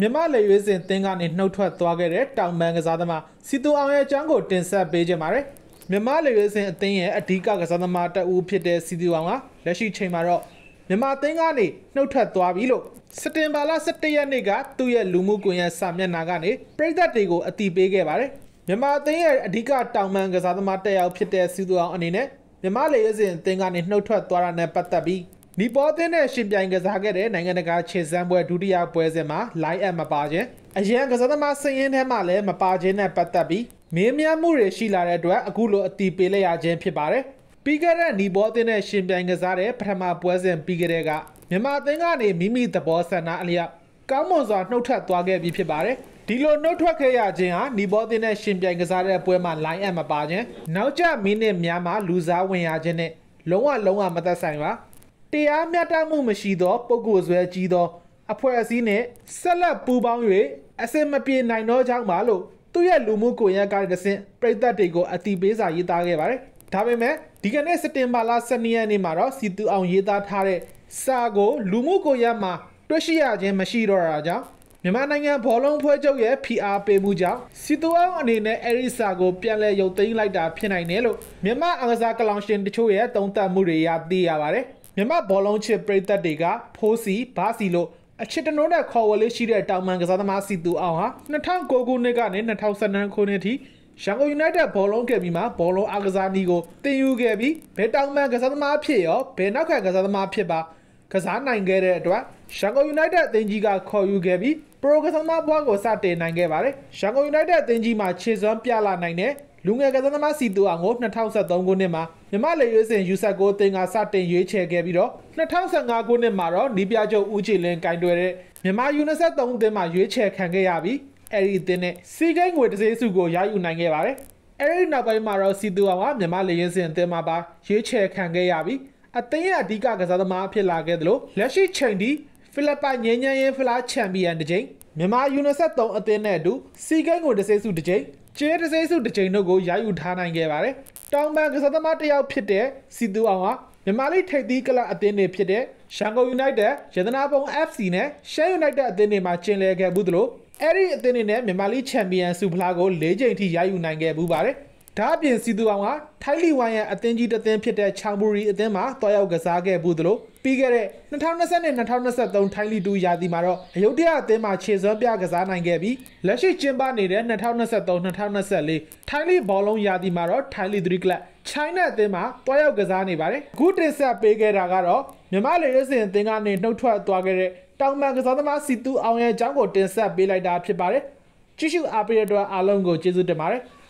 Myanmar National Teamကနေနှုတ်ထွက်သွားခဲ့တဲ့တောင်ပန်ကစားသမားစီတူအောင်ရဲ့အကြောင်းကိုတင်ဆက်ပေးကြပါမယ်။မြန်မာလေရွေးစင်အသင်းရဲ့အဓိကကစားသမားတအူးဖြစ်တဲ့စီတူအောင်ကလက်ရှိချိန်မှာတော့မြန်မာအသင်းကနေနှုတ်ထွက်သွားပြီလို့စက်တင်ဘာလ17ရက်နေ့ကသူ့ရဲ့လူမှုကွန်ရက်စာမျက်နှာကနေပြည်သက်တွေကိုအသိပေးခဲ့ပါတယ်။မြန်မာအသင်းရဲ့အဓိကတောင်ပန်ကစားသမားတစ်ယောက်ဖြစ်တဲ့စီတူအောင်အနေနဲ့မြန်မာလေရွေးစင်အသင်းကနေနှုတ်ထွက်သွားတာနဲ့ပတ်သက်ပြီးနီပေါ်အသင်းနဲ့ရှင်ပြိုင်ကစားခဲ့တဲ့နိုင်ငံတကာခြေစမ်းပွဲဒုတိယပွဲစဉ်မှာ line up မပါခြင်းအရန်ကစားသမားစရင်ထဲမှာလည်းမပါခြင်းနဲ့ပတ်သက်ပြီးမင်းမြတ်မှုတွေရှိလာတဲ့အတွက်အခုလိုအတီးပေးလိုက်ရခြင်းဖြစ်ပါတယ်။ပြီးခဲ့တဲ့နီပေါ်အသင်းနဲ့ရှင်ပြိုင်ကစားတဲ့ပထမပွဲစဉ်ပြီးခဲ့တဲ့ကမြန်မာအသင်းကနေမိမိသဘောဆန္ဒအလျောက်ကောင်းမွန်စွာနှုတ်ထွက်သွားခဲ့ပြီးဖြစ်ပါတယ်။ဒီလိုနှုတ်ထွက်ခဲ့ရခြင်းဟာနီပေါ်အသင်းနဲ့ရှင်ပြိုင်ကစားတဲ့ပွဲမှာ line up မပါခြင်းနောက်ကျမိနစ်များမှာလူစားဝင်ရခြင်းနဲ့လုံးဝမသက်ဆိုင်ပါတရားမျှတမှုမရှိသောပုဂ္ဂိုလ်ဆွဲကြီးသောအဖွဲ့အစည်းနဲ့ဆက်လက်ပူးပေါင်း၍အစင်မပြေနိုင်သောကြောင့်ပါလို့သူ့ရဲ့လူမှုကွန်ရက်ကနေတဆင့်ပြည်သက်တွေကိုအတိပေးစာရေးသားခဲ့ပါတယ်။ဒါပေမဲ့ဒီကနေ့စက်တင်ဘာလ12ရက်နေ့မှာတော့စီတူအောင်ရေးသားထားတဲ့စာကိုလူမှုကွန်ရက်မှာတွေ့ရှိရခြင်းမရှိတော့တာကြောင့်မြန်မာနိုင်ငံဘောလုံးဖွဲ့ချုပ်ရဲ့ PR ပေးမှုကြောင့်စီတူအောင်အနေနဲ့အဲဒီစာကိုပြန်လည်ရုပ်သိမ်းလိုက်တာဖြစ်နိုင်တယ်လို့မြန်မာအကစားကလောင်ရှင်တချို့ရဲ့သုံးသပ်မှုတွေရသိရပါတယ်။မြန်မာဘောလုံးချစ်ပြည်သက်တွေကဖိုးစီဘာစီလို့အချစ်တနိုးနဲ့ခေါ်ဝေးလေးရှိတဲ့တောင်ပန်ကစားသမားစီတူအောင်ဟာ2009ခုနှစ်ကနေ2012ခုနှစ်ထိရန်ကုန်ယူနိုက်တက်ဘောလုံးကယ်မီမှာဘောလုံးအားကစားနည်းကိုသင်ယူခဲ့ပြီးဘယ်တောင်ပန်ကစားသမားဖြစ်ရောဘယ်နောက်ခံကစားသမားဖြစ်ပါကစားနိုင်ခဲ့တဲ့အတွက်ရန်ကုန်ယူနိုက်တက်အသင်းကြီးကခေါ်ယူခဲ့ပြီးပရိုကစားသမားဘွားကိုစတင်နိုင်ခဲ့ပါတယ်။ရန်ကုန်ယူနိုက်တက်အသင်းကြီးမှာခြေစွမ်းပြလာနိုင်တဲ့လူငယ်ကစားသမားစီတူအောင်ကို2013ခုနှစ်မှာမြန်မာလေရွေးစင်ယူဆက်ကိုအသင်းကစတင်ရွေးချယ်ခဲ့ပြီးတော့2015ခုနှစ်မှာတော့နီးပြချုပ်ဦးချီလင်းကင်တွယ်တဲ့မြန်မာယူ23အသင်းမှာရွေးချယ်ခံခဲ့ရပြီးအဲဒီအသင်းနဲ့စီးကိန်းငွေတစ်စေးစုကိုရယူနိုင်ခဲ့ပါတယ်။အဲဒီနောက်ပိုင်းမှာတော့စီတူအောင်ကမြန်မာလေရွေးစင်အသင်းမှာပါရွေးချယ်ခံခဲ့ရပြီးအသင်းရဲ့အဓိကကစားသမားဖြစ်လာခဲ့တယ်လို့လက်ရှိချိန်ထိဖိလစ်ပိုင်ငင်းညမ်းရေးဖလားချန်ပီယံတစ်ကြိမ်မြန်မာယူ23အသင်းနဲ့အတူစီးကိန်းငွေတစ်စေးစုတစ်ကြိမ်ကျဲတစ်စိမ့်စုတစ်ချိန်တို့ကိုရယူထားနိုင်ခဲ့ပါတယ်။တောင်ပန်ကစားသမားတစ်ယောက်ဖြစ်တဲ့စီတူအောင်ကမြန်မာလိထိပ်သီးကလပ်အသင်းတွေဖြစ်တဲ့ရန်ကုန်ယူနိုက်တက်ရတနာပုံ FC နဲ့ရှမ်းယူနိုက်တက်အသင်းတွေမှာကျင်းလည်ခဲ့ဘူးသလိုအဲ့ဒီအသင်းတွေနဲ့မြန်မာလိချန်ပီယံဆုဖလားကို၄ချိန်ထိရယူနိုင်ခဲ့ဘူးပါတယ်။ဒါအပြင်စီတူအောင်ကထိုင်းလီဝိုင်းရဲ့အသင်းကြီးတစ်သင်းဖြစ်တဲ့ချောင်ဘူရီအသင်းမှာတွားရောက်ကစားခဲ့ဘူးသလိုပြီးခဲ့တဲ့2020-2023ထိုင်းလီ2ရာသီမှာတော့အယုဒ္ဓယအသင်းမှာခြေစွမ်းပြကစားနိုင်ခဲ့ပြီးလက်ရှိကျင်းပနေတဲ့2023-2024ထိုင်းလီဘောလုံးရာသီမှာတော့ထိုင်းလီ3ကလပ်ချိုင်းနဲ့အသင်းမှာတွားရောက်ကစားနေပါတယ်။အခုတင်ဆက်ပေးခဲ့တာကတော့မြန်မာလေရွေးစင်အသင်းကနေနှုတ်ထွက်သွားခဲ့တဲ့တောင်ပန်ကစားသမားစီတူအောင်ရဲ့အကြောင်းကိုတင်ဆက်ပေးလိုက်တာဖြစ်ပါတယ်။ကြည့်ရှုအားပေးတဲ့အတွက်အားလုံးကိုကျေးဇူးတင်ပါတယ်။